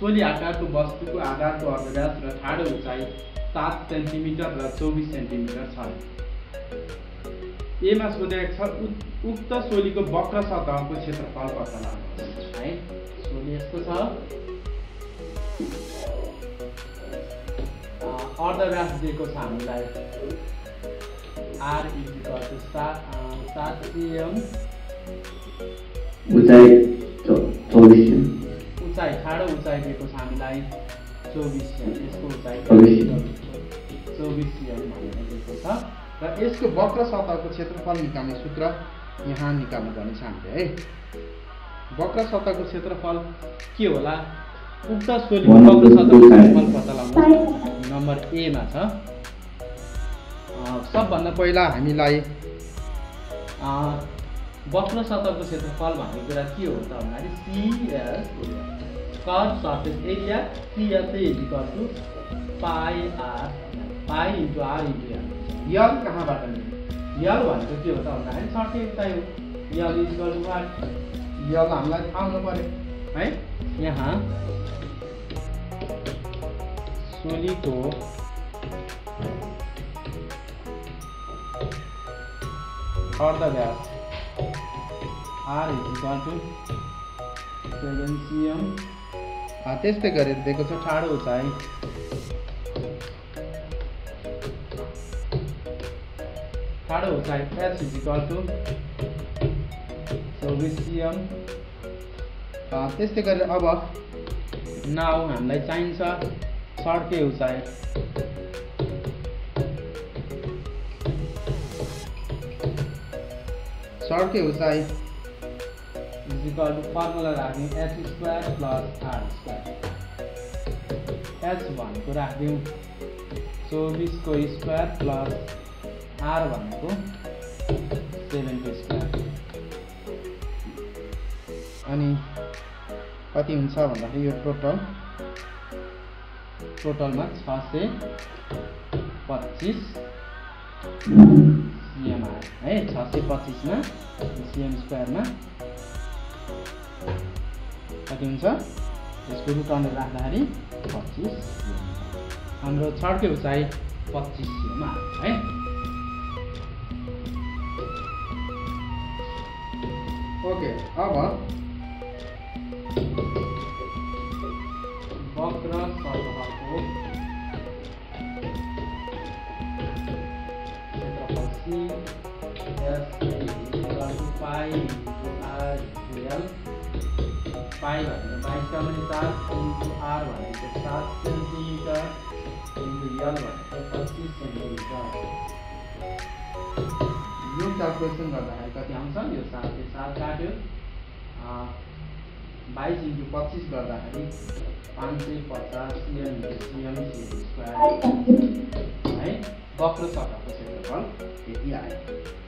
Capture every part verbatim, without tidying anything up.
सोली आकारको वस्तुको आधारको अर्धव्यास र ठाडो उचाइ सात सेन्टिमिटर र चौबिस सेन्टिमिटर छ। एमा सोधेको छ उक्त सोलीको वक्र सतहको क्षेत्रफल पत्ता लगाउनुहोस् है। सोली यस्तो छ, अर्धव्यास दिएको छ हामीलाई आर इक्वल टु सात सिएम, उचाइ चौबिस सेम, उचाइ ठाडो उचाइ दिएको छ हामीलाई चौबिस सेम, यसको उचाइ चौबिस सेम भनेर दिएको छ र यसको वक्र सतहको क्षेत्रफल निकाल्ने सूत्र यहाँ निकाल्नु पर्ने छ हामीले है। वक्र सतहको क्षेत्रफल के होला? उक्त सोलीको वक्र सतहको क्षेत्रफल पत्ता लगाउनु नम्बर ए मा छ। सबभन्दा पहिला हामीलाई वक्र सतहको क्षेत्रफल भन्ने कुरा के हो त भन्दाखेरि CS curve surface area CS equal to pi R pi into R into L. L कहाँबाट मिल्यो? यल भनेको के हो त भन्दाखेरि सर्टे उचाइ हो। L equal to what? L हामीलाई थाहा हुनु पर्यो है। यहाँ सोलीको अर्धव्यास R equal to seven cm, त्यस्तै गरेर दिएको छ ठाडो उचाइ ठाडो उचाइ एच इक्वल टु चौबिस सिएम। त्यस्तै गरेर अब नाउ हामीलाई चाहिन्छ सर्टे उचाइ सर्टे उचाइ इक्वल टु फर्मुला राख्यौँ H square plus R square. H भनेको राख्यौँ चौबिसको स्क्वायर प्लस आर भनेको सेभेनको स्क्वायर। अनि कति हुन्छ भन्दाखेरि यो टोटल टोटलमा छ सय पच्चिस सिएम आयो है। छ सय पच्चिसमा सिएम स्क्वायरमा कति हुन्छ? यसको रुट अन्डर राख्दाखेरि पच्चिस सिएम। हाम्रो छड्के उचाइ पच्चिस सिएम आयो है। ओके, अब वक्र सतहको क्षेत्रफल C S equal to pi into R into L. Pi भनेको बाइस कमाने चार इन्टु आर भनेको सात सेन्टिमिटर इन्टु एल भनेको पच्चिस सेन्टिमिटर। यो क्यालकुलेसन गर्दाखेरि कति आउँछ? यो सातले सात काट्यो, बाइस इन्टु पच्चिस गर्दाखेरि पाँच सय पचास सिएम इन्टु सिएम स्क्वायर है। वक्र सतहको क्षेत्रफल यति आयो।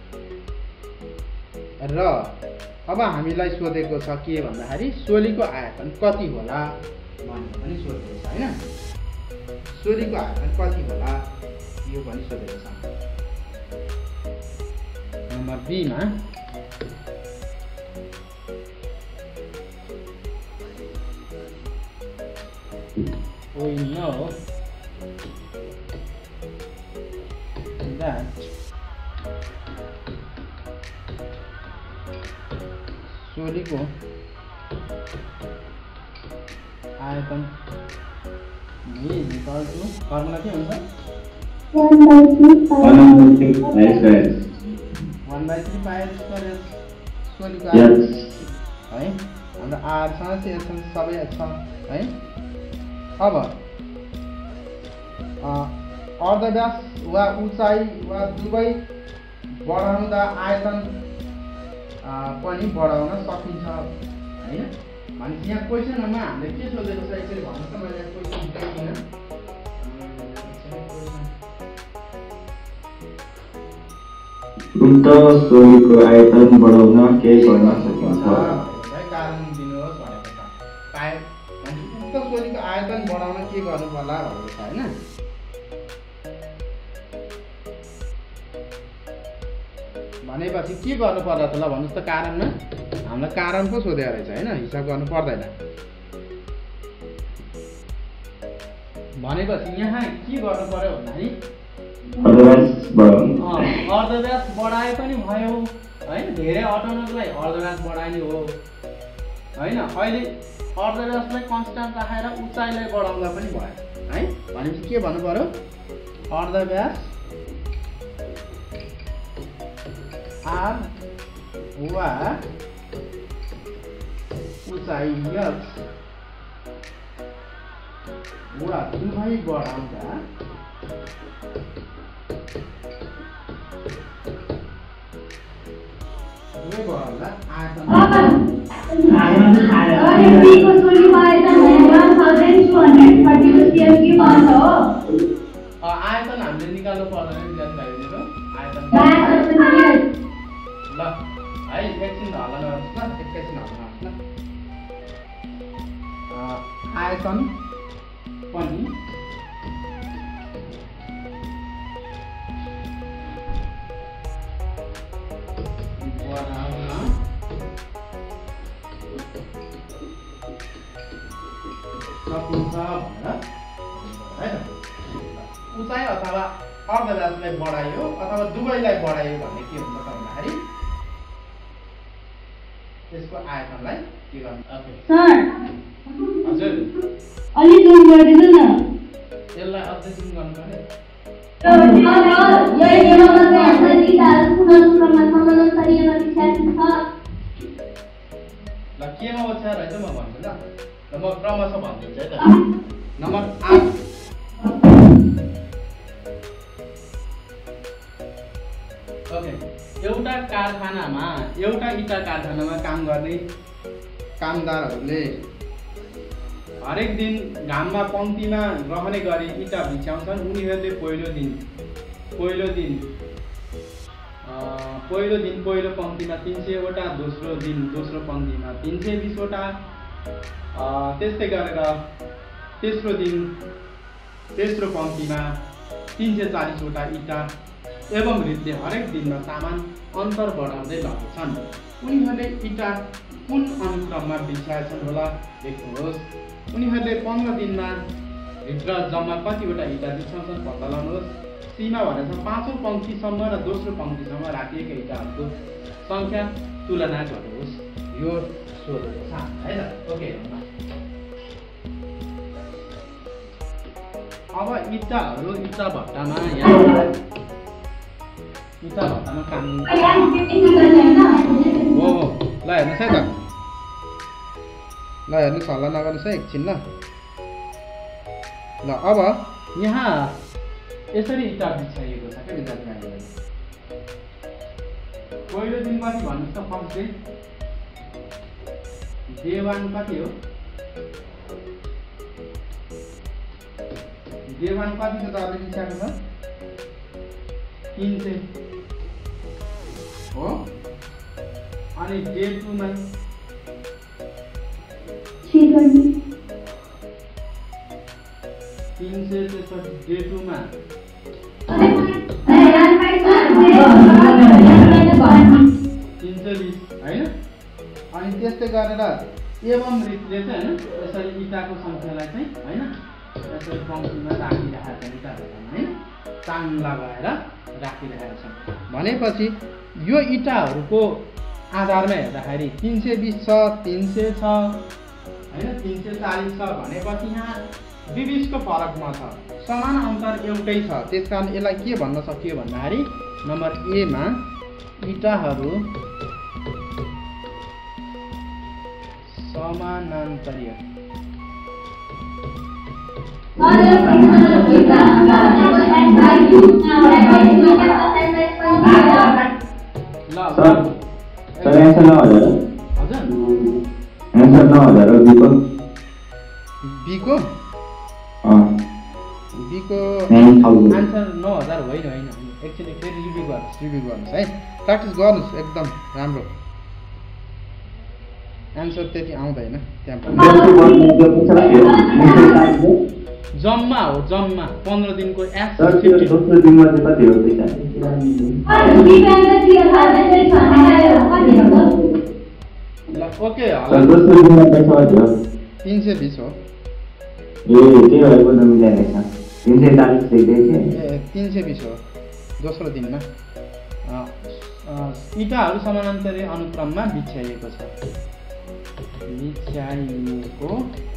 र अब हामीलाई सोधेको छ के भन्दाखेरि सोलीको आयतन कति होला भनेर पनि सोधेको छ होइन। सोलीको आयतन कति होला यो पनि सोधेको छ। नम्बर बी मा we know that सोलीको आयतन v इक्वल टु फर्मुला के हुन्छ? one by three pi R square सोलीको आयतन है। हाम्रो आर सँग एसन सबै छ है। अब अर्धव्यास वा उचाइ वा दुवै बढाउँदा आयतन पनि बढाउन सकिन्छ हैन। भनेपछि यहाँ क्वेसनमा हामीले के सोधेको छ यसरी भन्नु त मैले क्वेसन दिएन। उक्त सोलीको आयतन बढाउन के गर्न सकिन्छ? कारण दिनुहोस् भनेको छ। पाए उक्त सोलीको आयतन बढाउन के गर्नु पर्ला भनेको छ हैन। भनेपछि के गर्नु पर्ला त ल भन्नुस् त? कारणमा हामीलाई कारण पो सोधेको रहेछ हैन, हिसाब गर्नु पर्दैन। भनेपछि यहाँ के गर्नु पर्यो भन्दाखेरि अर्धव्यास बढाउनु अर्धव्यास बढाए पनि भयो हैन धेरै हटाउनलाई अर्धव्यास बढाइने हो हैन अहिले अर्धव्यासलाई कन्स्ट्यान्ट राखेर उचाइलाई बढाउँदा पनि भयो है भनेपछि के भन्नु पर्यो अर्धव्यास आर वा उचाइ यस वा दुवै बढाउँदा दुवै बढाउँदा आयतन बीको सोल्युसन आयतन one thousand two hundred thirty को सीएम के पास हो आयतन हामीले निकाल्नु पर्दैन विद्यार्थीहरुले आयतन ल है एकछिन हल्ला गर्नुस् न एकछिन हल्ला गर्नुस् न आयतन पनि बढाउन सकिन्छ भनेर है त उचाइ अथवा अर्धव्यासलाई बढायो अथवा दुवैलाई बढायो भन्ने के हुन्छ त भन्दाखेरि त्यसको आयतनलाई के गर्नु ओके सर हजुर अलि जुम गरिदिनु न यसलाई अझै जुम गर्नुपर्ने यो नियममा चाहिँ दिशाहरू पुनः क्रममा समानान्तरीय दिशाहरू छ ल केमा ओछ्याएर है त म भन्छु ल ल म क्रमशः भन्दिन्छु है त नम्बर आठ ओके एउटा कारखानामा एउटा इटा कारखानामा काम गर्ने कामदारहरूले हरेक दिन घाममा पङ्क्तिमा रहने गरी इटा बिछ्याउँछन् उनीहरूले पहिलो दिन पहिलो दिन पहिलो दिन पहिलो पङ्क्तिमा तीन सय वटा दोस्रो दिन दोस्रो पङ्क्तिमा तीन सय बीस वटा त्यस्तै गरेर तेस्रो दिन तेस्रो पङ्क्तिमा तीन सय चालीस वटा इटा एवं रीतिले हरेक दिनमा सामान अन्तर बढाउँदै लगेछन् उनीहरूले इटा कुन अनुक्रममा बिछ्याएछन् होला लेख्नुहोस् उनीहरूले पन्ध्र दिनमा भित्र जम्मा कतिवटा इटा बिछ्याउँछन् पत्ता लगाउनुहोस् सीमा भनेको पाँचौं पङ्क्तिसम्म र दोस्रो पङ्क्तिसम्म राखिएका इटाहरूको सङ्ख्या तुलना गर्नुहोस् यो सोधेको छ है त ओके अब इटाहरू इटा भट्टामा यहाँ इटा भट्टामा काम हो हो ल हेर्नुहोस् है त ल हेर्नुहोस् हल्ला नगर्नुहोस् है एकछिन ल ल अब यहाँ यसरी इटा बिछाइएको छ क्या विद्यार्थीहरूले पहिलो दिन कति भन्नुहोस् त फर्स्ट डे डे वान कति हो डे वान कति छ तपाईँले बिछाएको छ तीन सय हो अनि डे टूमा तीन सय त्यसपछि डे टूमा तीन सय बिस होइन अनि त्यस्तै गरेर एवं रीतिले चाहिँ होइन यसरी इटाको सङ्ख्यालाई चाहिँ होइन यसरी पङ्क्तिमा राखिरहेका छन् इटाहरूमा होइन चाङ लगाएर राखिरहेका छन् भनेपछि यो इटाहरूको आधारमा हेर्दाखेरि तीन सय बिस छ तीन सय छ होइन तीन सय चालिस छ भनेपछि यहाँ बिबिसको फरकमा छ समान अन्तर एउटै छ त्यस कारण यसलाई के भन्न सकियो भन्दाखेरि नम्बर एमा इटाहरू समानान्तरीय बीको बीको आन्सर नौ हजार होइन होइन एक्चुअली फेरि रिभ्यू गर्नुहोस् रिभ्यू गर्नुहोस् है प्र्याक्टिस गर्नुहोस् एकदम राम्रो आन्सर त्यति आउँदैन त्यहाँ जम्मा हो जम्मा पन्ध्र दिनको एस ओके तीन सय बिस हो त्यही भएर पनि मिलाइरहेछ तीन सय चालिस लेख्दै थिएँ ए तीन सय बिस हो दोस्रो दिनमा इँटाहरू समानान्तरी अनुक्रममा बिछ्याइएको छ बिछ्याइएको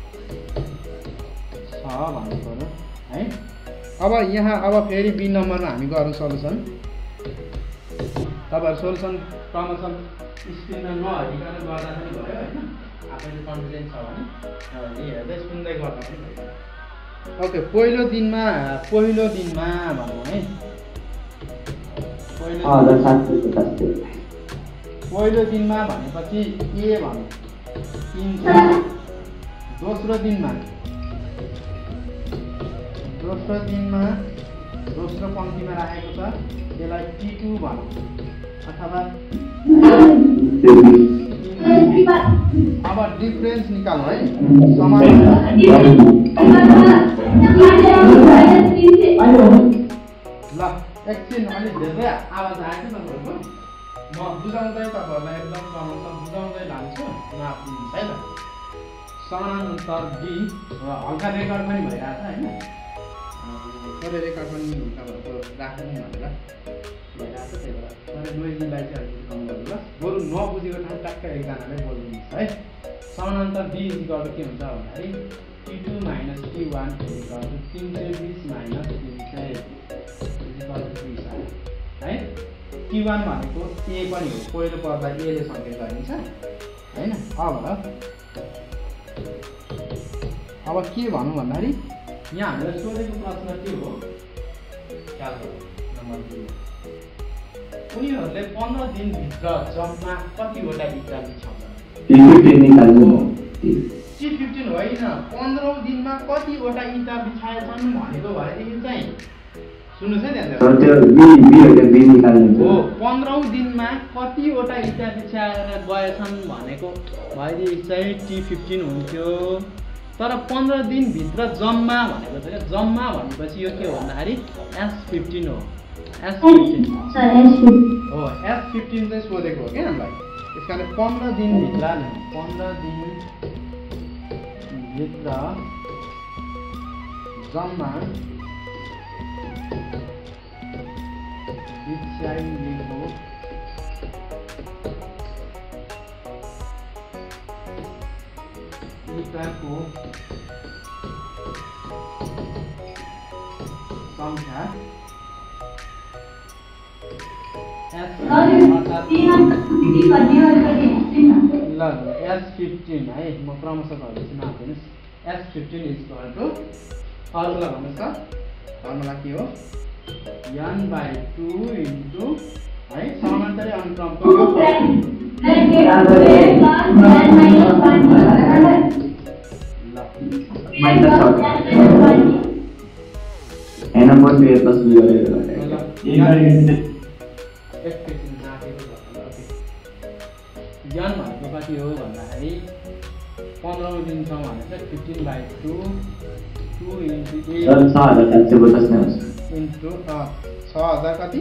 छ भन्नु पर्यो है। अब यहाँ अब फेरि बी नम्बरमा हामी गरौँ सोलुसन। तपाईँहरू सोलुसन क्रमशः स्क्रिनमा नहेरिकन गर्दा पनि भयो होइन, आफैले कन्फिडेन्स छ भने हेर्दै सुन्दै गर्दा पनि भयो। ओके पहिलो दिनमा पहिलो दिनमा भनौँ है पहिलो पहिलो दिनमा भनेपछि ए भनौँ तिन सय। दोस्रो दिनमा दोस्रो दिनमा दोस्रो पङ्क्तिमा राखेको छ त्यसलाई टी टू भनौँ अथवा अब डिफरेन्स निकाल्नु है समान ल एकछिन अलिक धेरै आवाज आएको तपाईँहरूको म बुझाउँदै तपाईँहरूलाई एकदम क्रमशः बुझाउँदै लान्छु नआफ्रिनुहोस् है त। समानान्तर डी हल्का रेकर्ड पनि भइरहेछ होइन, थोरै रेकर्ड पनि तपाईँहरूको राख्नु भनेर भइरहेछ त्यही भएर थोरै नोइजीलाई चाहिँ अलिकति कम गर्नु ल। बरु नबुझेको ठाउँ टक्क एकजनाले बोल्नुहुन्छ है। समानान्तर डी इक्वल टु के हुन्छ भन्दाखेरि T two minus T one equal to तिन सय बिस माइनस तिन सय इक्वल टु दुई सय है। टी वान भनेको ए पनि हो, पहिलो पदलाई एले सङ्केत गरिन्छ होइन। अब अब के भनौँ भन्दाखेरि यहाँ हामीलाई सोधेको प्रश्न के हो नम्बर दुई, उनीहरूले पन्ध्र दिनभित्र जम्मा कतिवटा इँटा बिछाउँछ? टी फिफ्टिन होइन, पन्ध्रौँ दिनमा कतिवटा इँटा बिछाएछन् भनेको भएदेखि चाहिँ सुन्नुहोस् है त्यहाँ हो पन्ध्रौँ दिनमा कतिवटा इँटा बिछाएर गएछन् भनेको भएदेखि चाहिँ टी फिफ्टिन हुन्थ्यो। तर पन्ध्र दिनभित्र जम्मा भनेको चाहिँ जम्मा भनेपछि यो के हो भन्दाखेरि एस फिफ्टिन हो। एस फिफ्टिन हो एस फिफ्टिन चाहिँ सोधेको हो क्या हामीलाई। त्यस कारण पन्ध्र दिनभित्र पन्ध्र दिनभित्र जम्मा बिछ्याइएको इँटाको संख्या ल एस फिफ्टिन है म क्रमशः गर्दैछु नआत्तिनुहोस्। S fifteen is equal to formula भन्नुहोस् त, फर्मुला के हो एन बाई टू इन्टु है समानान्तरी अनुक्रमको ज्ञान भनेको कति हो भन्दाखेरि पन्ध्रौँ दिनसम्म भने चाहिँ fifteen by two two into eight into छ हजार कति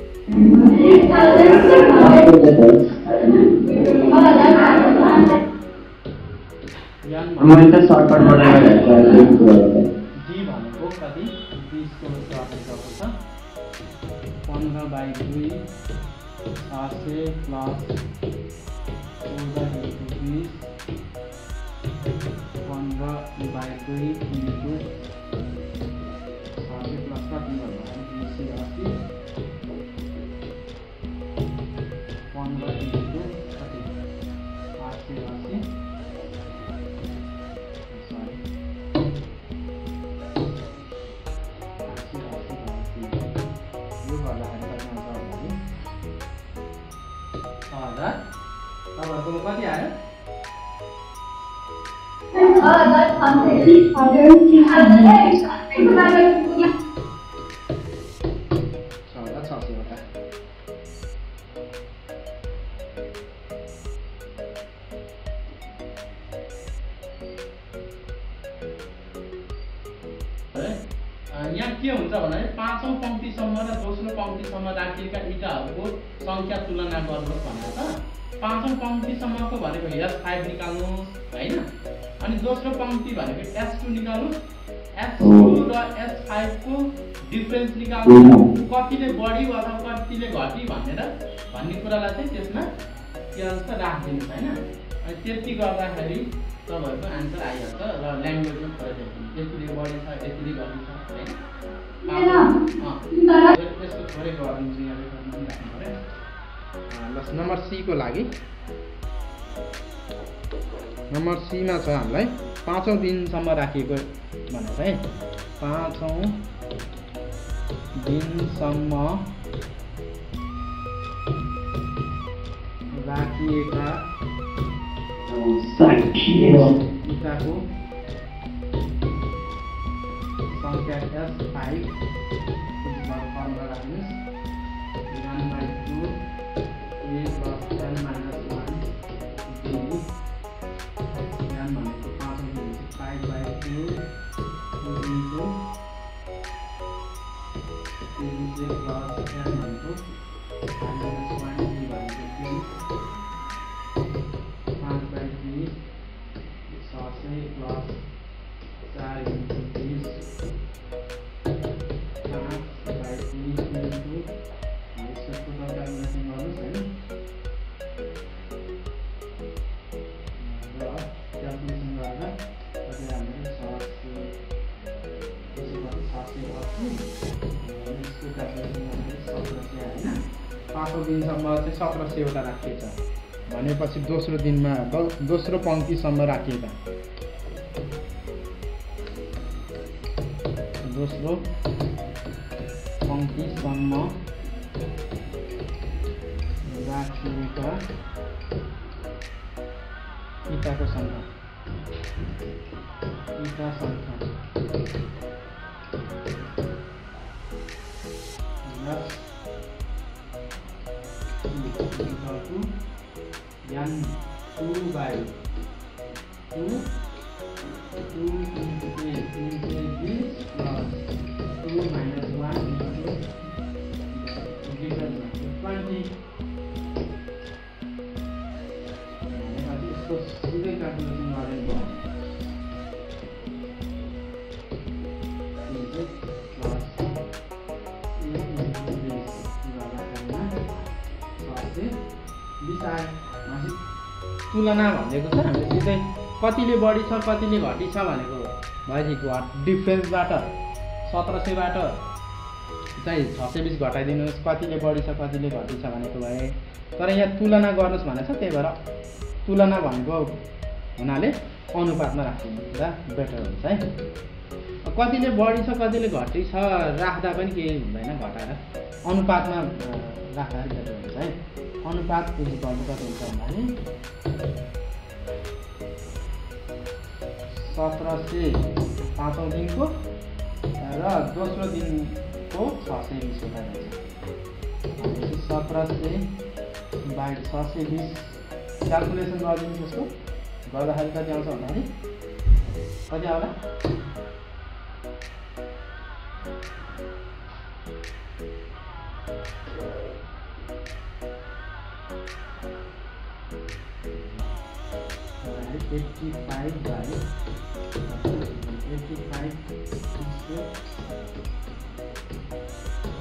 डी भनेको कति बिसको सर्टको छ पन्ध्र बाई दुई छ सय प्लस चौध इन्टु बिस पन्ध्र बाई दुई इन्टु छ सय प्लस कति गर्नु दुई सय असी पन्ध्र इन्टु कति आठ सय असी सरी आठ सय असी असी यो गर्दाखेरि कति आउँछ भने छ हजार। तपाईँहरूको कति आयो यहाँ के हुन्छ भने पाँचौं पंक्तिसम्म र दोस्रो पंक्तिसम्म राखिएका इँटाहरूको संख्या तुलना गर्नुहोस् भनेको त पाँचौं पङ्क्तिसम्मको भनेको एस फाइभ निकाल्नुहोस् हैन। अनि दोस्रो पङ्क्ति भनेको एस टू निकाल्नुहोस्। एस टू र एस फाइभ को डिफरेन्स निकाल्नुहोस्, कतिले बढी अथवा कतिले घटी भनेर भन्ने कुरालाई चाहिँ त्यसमा के भन्छ राखिदिनुहोस् हैन। अनि त्यति गर्दाखेरि तपाईँहरूको आन्सर आइहाल्छ र ल्याङ्ग्वेजमा फरक देखिन्छ। यतिले बढी छ यतिले घटी छ हैन। यसको थोरै गरिदिन्छु यहाँ रेकर्ड राख्नु पर्यो। ल नम्बर सी को लागि नम्बर सी मा छ हामीलाई पाँचौं दिनसम्म राखिएको भनेको है। पाँचौं दिनसम्म राखिएका इँटाको संख्या एस फाइभ फर्मुला राख्नुहोस्। One by two A plus N minus one D N भनेको पाँचौं दिन five by two into A plus N भनेको माइनस वन डी भनेको बिस पाँच बाई बिस छ सय प्लस चार इन्टु बिस पाँच बाई बिस इन्टु यसको टोटल क्यालकुलेसन गर्नुहोस् होइन। र क्यालकुलेसन गरेर कति हामीले छ सय छ सय अस्सी यसको क्यालकुलेसन गर्दाखेरि सत्र सय होइन। पाँचौं दिनसम्म चाहिँ सत्र सयवटा राखिएछ भनेपछि दोस्रो दिनमा दोस्रो पङ्क्तिसम्म राखिएका दोस्रो पङ्क्तिसम्म राखिएका इँटाको सङ्ख्या इँटा सङ्ख्या N two by two two into A into बिस plus two minus one into difference twenty भनेपछि यसको सिधै क्यालकुलेसन गरेको प्लस ए इन्टु बिस गर्दाखेरिमा छ सय बिस आयो। तुलना भनेको छ हामीले सिधै कतिले बढी छ कतिले घटी छ भनेको भाइजी घट डिफरेन्सबाट सत्र सयबाट चाहिँ छ सय बिस घटाइदिनुहोस्, कतिले बढी छ कतिले घटी छ भनेको भए। तर यहाँ तुलना गर्नुहोस् भनेको छ, त्यही भएर तुलना भनेको हुनाले अनुपातमा राखिदिँदा बेटर हुन्छ है। कतिले बढी छ कतिले घटी छ राख्दा पनि केही हुँदैन, घटाएर अनुपातमा राख्दाखेरि बेटर हुन्छ है। अनुपात इज इक्वल टु कति हुन्छ भन्दाखेरि सत्र सय पाँचौं दिनको र दोस्रो दिनको छ सय बिसवटा हुन्छ। भनेपछि सत्र सय बाई छ सय बिस क्यालकुलेसन गरिदिनुहोस्। यसको गर्दाखेरि कति आउँछ भन्दाखेरि कति आउला eighty five by eighty five